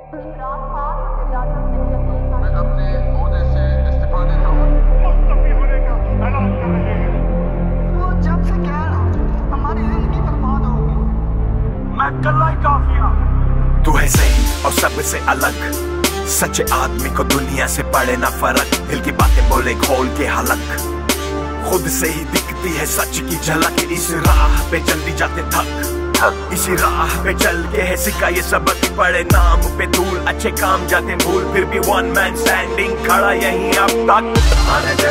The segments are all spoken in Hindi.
मैं अपने ओहदे से इस्तीफा देता हूँ। मुस्तफी होने का ऐलान कर रहे हैं। वो जब से कह रहा हमारी जिंदगी बर्बाद होगी। मैं कल्ला ही काफिया। तू है सही और सबसे अलग, सच्चे आदमी को दुनिया से पड़े ना फर्क। दिल की बातें बोले खोल के हलक, खुद से ही दिखती है सच की झलक। इस राह पे जल्दी जाते थक, इसी राह पे चल के है सिक्का ये सबक। पड़े नाम पे धूल, अच्छे काम जाते भूल, फिर भी वन मैन स्टैंडिंग खड़ा यहीं अब तक। आने दे,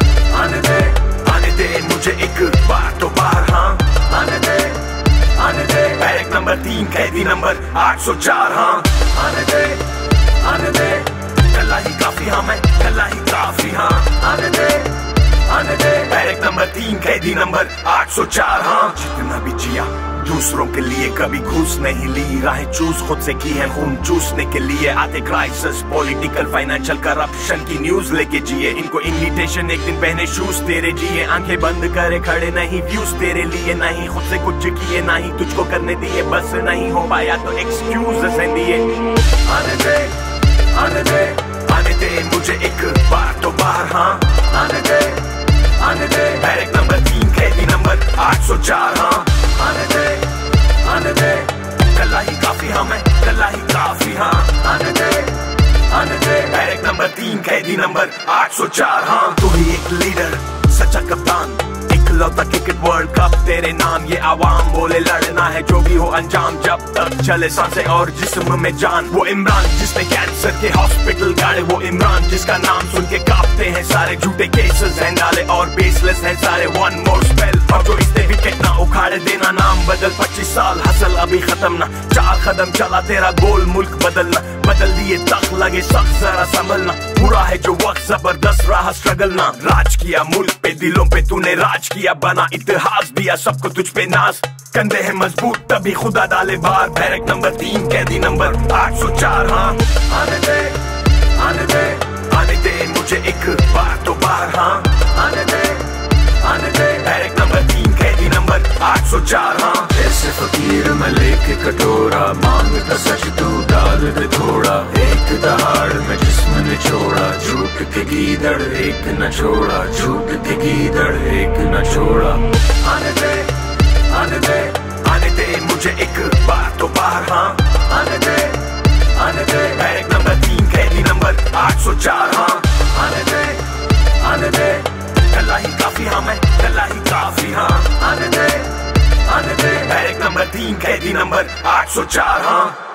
आने दे, आने दे मुझे एक बार तो बाहर, हाँ आने दे, आने दे। बैरक नंबर 3 कैदी नंबर 804, हाँ आने दे, आने दे। कल्ला ही काफी, हाँ मैं कल्ला ही काफी, हाँ आने दे, आने दे। बैरक नंबर 3 कैदी नंबर 804, हाँ। जितना भी जिया दूसरों के लिए, कभी घूस नहीं ली, राहें चूस खुद से की है खून चूसने के लिए। आते क्राइसिस, पॉलिटिकल फाइनेंशियल करप्शन की न्यूज लेके जिए। इनको इन्विटेशन, एक दिन पहने शूज तेरे जिए। आंखें बंद करे खड़े नहीं, व्यूज तेरे लिए नहीं, खुद से कुछ किए नहीं, तुझको करने दिए, बस नहीं हो पाया तो एक्सक्यूज दिए। आने दे, आने दे, आने दे मुझे एक बार तो बाहर, हाँ आने दे, आने दे। बैरक नंबर 3 कैदी नंबर 804, हाँ आने दे, आने दे। कल्ला ही काफी, हाँ मैं कल्ला ही काफी, हाँ आने दे, आने दे। बैरक नंबर 3 कैदी नंबर 804, हाँ। तू ही एक लीडर, सच्चा कप्तान, इकलौता क्रिकेट वर्ल्ड कप तेरे नाम। ये आवाम बोले लड़ना है जो भी हो अंजाम, जब तक चले सांसें और जिस्म में जान। वो इमरान जिसने कैंसर के हॉस्पिटल गाड़े, वो इमरान जिसका नाम सुन के कांपते हैं सारे। झूठे केसेस हैं डाले और बेसलेस हैं सारे। वन मोर स्पेल और जो इसने विकेट ना उखाड़े, देना नाम बदल। 25 साल हसल अभी खत्म ना, 4 कदम चला तेरा गोल, मुल्क बदलना। बदल दिए तक लगे सख्त, जरा संभलना। बुरा है जो वक्त, जबरदस्त रहा स्ट्रगल ना। राज किया मुल्क पे, दिलों पे तूने राज किया, बना इतिहास, दिया सबको तुझ पे नाज। कंधे हैं मजबूत तभी खुदा डाले बार। बैरक नंबर 3 कैदी नंबर 804, हाँ आने दे, आने दे, आने दे मुझे एक बार तो बाहर, हाँ आने दे, आने दे। बैरक नंबर 3 कैदी नंबर 804, हाँ। ऐसे फकीर मैं लेके कटोरा, मांगता सच तू डाल दे थोड़ा। एक दहाड़ में जिस्म ने छोड़ा, झूठ के गीदड़ एक न छोड़ा, झूठ के गीदड़ एक न छोड़ा। आने दे, आने दे, आने दे मुझे एक बार तो बाहर, हाँ आने दे, आने दे। बैरक नंबर 3 कैदी नंबर 804, हाँ आने दे, आने दे। कल्ला ही काफी, हाँ मैं कल्ला ही काफी, हाँ आने दे, आने दे। बैरक नंबर 3 कैदी नंबर 804, हाँ।